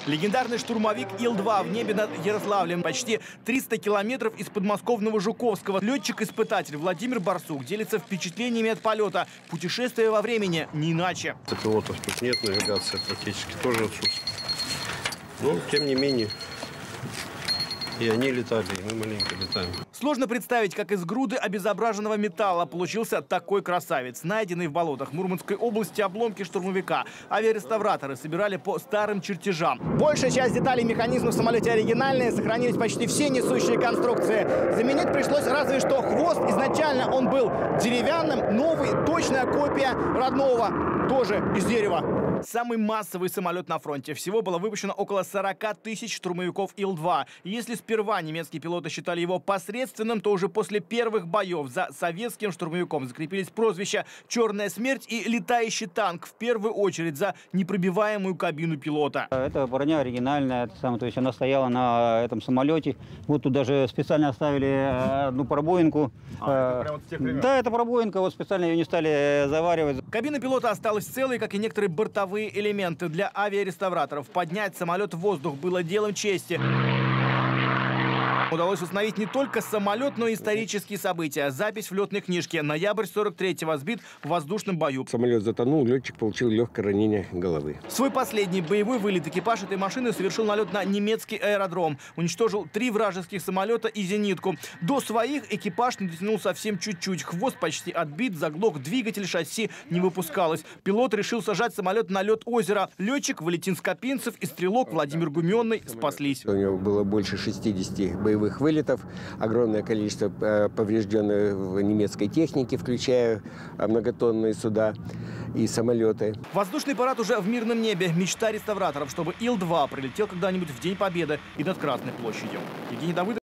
Легендарный штурмовик Ил-2 в небе над Ярославлем. Почти 300 километров из подмосковного Жуковского. Летчик-испытатель Владимир Барсук делится впечатлениями от полета. Путешествие во времени не иначе. Пилотов тут нет, навигация практически тоже отсутствует. Но, тем не менее, и они летали, и мы маленько летаем. Сложно представить, как из груды обезображенного металла получился такой красавец. Найденный в болотах Мурманской области обломки штурмовика. Авиареставраторы собирали по старым чертежам. Большая часть деталей механизма в самолете оригинальные. Сохранились почти все несущие конструкции. Заменить пришлось разве что хвост. Изначально он был деревянным. Новый, точная копия родного, тоже из дерева. Самый массовый самолет на фронте. Всего было выпущено около 40 тысяч штурмовиков Ил-2. Если сперва немецкие пилоты считали его посредственным, то уже после первых боев за советским штурмовиком закрепились прозвища «Черная смерть» и «Летающий танк», в первую очередь за непробиваемую кабину пилота. Это броня оригинальная, то есть она стояла на этом самолете. Вот тут даже специально оставили одну пробоинку. Это прямо с тех времен? Да, это пробоинка, вот специально ее не стали заваривать. Кабина пилота осталась целой, как и некоторые бортовые элементы. Для авиареставраторов поднять самолет в воздух было делом чести. Удалось установить не только самолет, но и исторические события. Запись в летной книжке. Ноябрь 43-го сбит в воздушном бою. Самолет затонул, летчик получил легкое ранение головы. Свой последний боевой вылет экипаж этой машины совершил налет на немецкий аэродром. Уничтожил 3 вражеских самолета и зенитку. До своих экипаж не дотянул совсем чуть-чуть. Хвост почти отбит, заглох двигатель, шасси не выпускалось. Пилот решил сажать самолет на лед озера. Летчик Валентин Скопинцев и стрелок Владимир Гуменный спаслись. У него было больше 60 боевых вылетов, огромное количество поврежденной немецкой техники, включая многотонные суда и самолеты. Воздушный парад уже в мирном небе. Мечта реставраторов, чтобы Ил-2 прилетел когда-нибудь в День Победы и над Красной площадью. Евгений Давыдов.